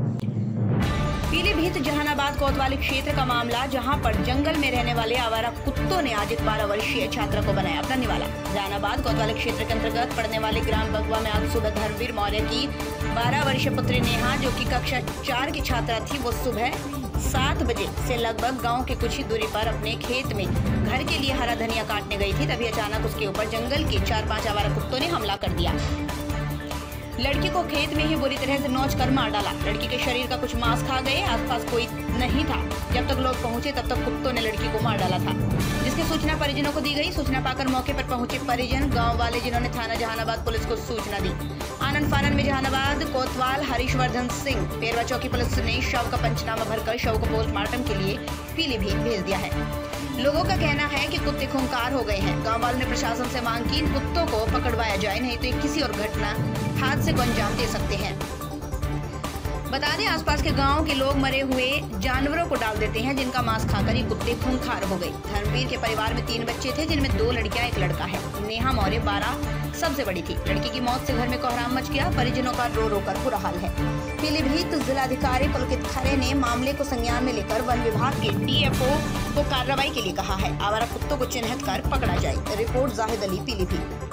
पीलीभीत जहानाबाद कोतवाली क्षेत्र का मामला, जहां पर जंगल में रहने वाले आवारा कुत्तों ने आज एक 12 वर्षीय छात्रा को बनाया अपना निवाला। जहानाबाद कोतवाली क्षेत्र के अंतर्गत पड़ने वाले ग्राम बगवा में आज सुबह धर्मवीर मौर्य की 12 वर्षीय पुत्री नेहा, जो कि कक्षा 4 की छात्रा थी, वो सुबह 7 बजे से लगभग गांव के कुछ ही दूरी पर अपने खेत में घर के लिए हरा धनिया काटने गई थी। तभी अचानक उसके ऊपर जंगल के 4-5 आवारा कुत्तों ने हमला कर दिया। लड़की को खेत में ही बुरी तरह से नोच कर मार डाला। लड़की के शरीर का कुछ मांस खा गए। आसपास कोई नहीं था। जब तक लोग पहुंचे तब तक कुत्तों ने लड़की को मार डाला था, जिसकी सूचना परिजनों को दी गई। सूचना पाकर मौके पर पहुंचे परिजन, गांव वाले, जिन्होंने थाना जहानाबाद पुलिस को सूचना दी। आनंद फानन में जहानाबाद कोतवाल हरीशवर्धन सिंह पेरवा चौकी पुलिस ने शव का पंचनामा भरकर शव को पोस्टमार्टम के लिए पीलीभीत भेज दिया है। लोगों का कहना है कि कुत्ते खूंखार हो गए हैं। गांव वालों ने प्रशासन से मांग की इन कुत्तों को पकड़वाया जाए, नहीं तो ये किसी और घटना हादसे को अंजाम दे सकते हैं। बता दें, आसपास के गांव के लोग मरे हुए जानवरों को डाल देते हैं, जिनका मांस खाकर ये कुत्ते खूंखार हो गए। धर्मवीर के परिवार में 3 बच्चे थे, जिनमें 2 लड़कियां 1 लड़का है। नेहा मौर्य 12 सबसे बड़ी थी। लड़की की मौत से घर में कोहराम मच गया। परिजनों का रो रो कर बुरा हाल है। पीलीभीत जिलाधिकारी पुलकित खरे ने मामले को संज्ञान में लेकर वन विभाग के डीएफओ को कार्रवाई के लिए कहा है। आवारा कुत्तों को चिन्हित कर पकड़ा जाए। रिपोर्ट जाहिद अली, पीलीभीत।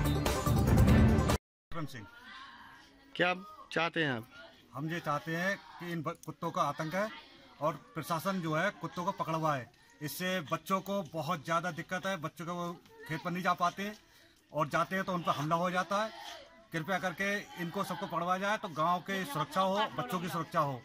क्या चाहते हैं आप? हम ये चाहते हैं कि इन कुत्तों का आतंक है और प्रशासन जो है कुत्तों को पकड़वाए। इससे बच्चों को बहुत ज़्यादा दिक्कत है। बच्चों को वो खेत पर नहीं जा पाते और जाते हैं तो उन पर हमला हो जाता है। कृपया करके इनको सबको पकड़वाया जाए तो गांव की सुरक्षा हो, बच्चों की सुरक्षा हो।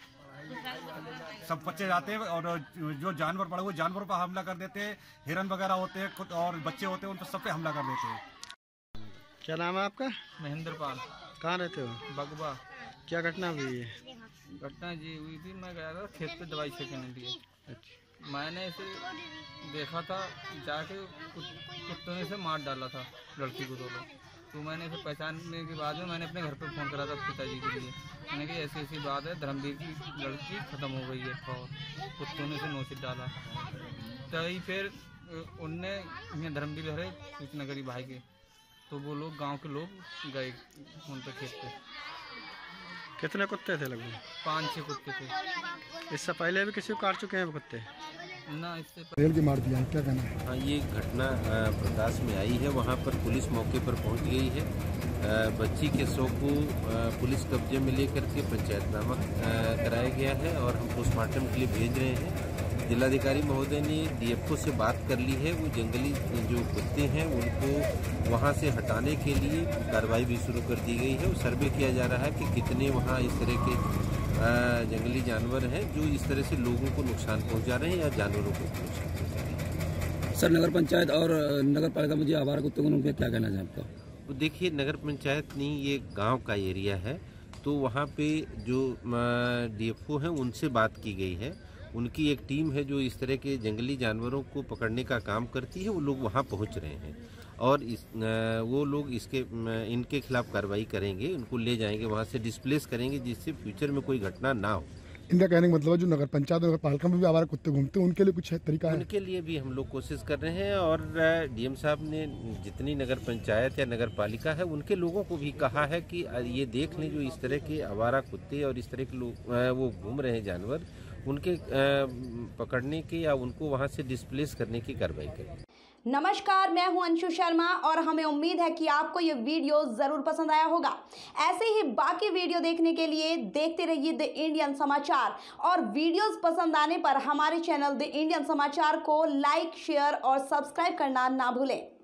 सब बच्चे जाते हैं और जो जानवर पड़े हुए जानवरों पर हमला कर देते हैं। हिरन वगैरह होते हैं और बच्चे होते हैं, उन पर सब पे हमला कर देते हैं। क्या नाम है आपका? महेंद्र पाल। कहाँ रहते हो? बगवा। क्या घटना हुई है? घटना जी हुई थी, मैं गया था खेत पे दवाई छिड़कने के लिए। अच्छा। मैंने इसे देखा था, जाके कुत्तों ने इसे मार डाला था लड़की को 2 लोग। तो मैंने इसे पहचानने के बाद में मैंने अपने घर पे फ़ोन करा था पिताजी के लिए। मैंने कहा ऐसी ऐसी बात है, धर्मवीर की लड़की ख़त्म हो गई है और कुत्तों ने इसे नोच डाला। तभी फिर उनने यहाँ धर्मवीर हरे सूचना करी भाई के, तो वो लोग गांव के लोग गए उन पर खेत पे। कितने कुत्ते थे? लगभग 5-6 कुत्ते थे। इससे पहले भी किसी को काट चुके हैं वो कुत्ते? ना, इससे रेल के मार दिया, क्या कहना है? हाँ, ये घटना प्रकाश में आई है। वहाँ पर पुलिस मौके पर पहुँच गई है। बच्ची के शव को पुलिस कब्जे में लेकर के पंचायतनामा कराया गया है और हम पोस्टमार्टम के लिए भेज रहे हैं। जिलाधिकारी महोदय ने डीएफओ से बात कर ली है। वो जंगली जो कुत्ते हैं उनको वहाँ से हटाने के लिए कार्रवाई भी शुरू कर दी गई है। वो सर्वे किया जा रहा है कि कितने वहाँ इस तरह के जंगली जानवर हैं जो इस तरह से लोगों को नुकसान पहुंचा रहे हैं या जानवरों को नुकसान पहुंचा रहे हैं। सर, नगर पंचायत और नगर पालिका में जो आवारा कुत्तों को क्या कहना है आपका? तो देखिए, नगर पंचायत नहीं, ये गांव का एरिया है, तो वहाँ पे जो डीएफओ हैं उनसे बात की गई है। उनकी एक टीम है जो इस तरह के जंगली जानवरों को पकड़ने का काम करती है। वो लोग वहाँ पहुँच रहे हैं और वो लोग इनके खिलाफ कार्रवाई करेंगे। उनको ले जाएंगे, वहाँ से डिस्प्लेस करेंगे, जिससे फ्यूचर में कोई घटना ना हो। इनका कहने का मतलब है जो नगर पंचायत और नगर पालिका में भी आवारा कुत्ते घूमते हैं, उनके लिए कुछ तरीका है? उनके लिए भी हम लोग कोशिश कर रहे हैं और डीएम साहब ने जितनी नगर पंचायत या नगर पालिका है उनके लोगों को भी कहा है कि ये देख लें जो इस तरह के आवारा कुत्ते और इस तरह के लोग वो घूम रहे हैं जानवर, उनके पकड़ने की या उनको वहाँ से डिस्प्लेस करने की कार्रवाई करें। नमस्कार, मैं हूं अंशु शर्मा और हमें उम्मीद है कि आपको ये वीडियो जरूर पसंद आया होगा। ऐसे ही बाकी वीडियो देखने के लिए देखते रहिए द इंडियन समाचार और वीडियोस पसंद आने पर हमारे चैनल द इंडियन समाचार को लाइक, शेयर और सब्सक्राइब करना ना भूलें।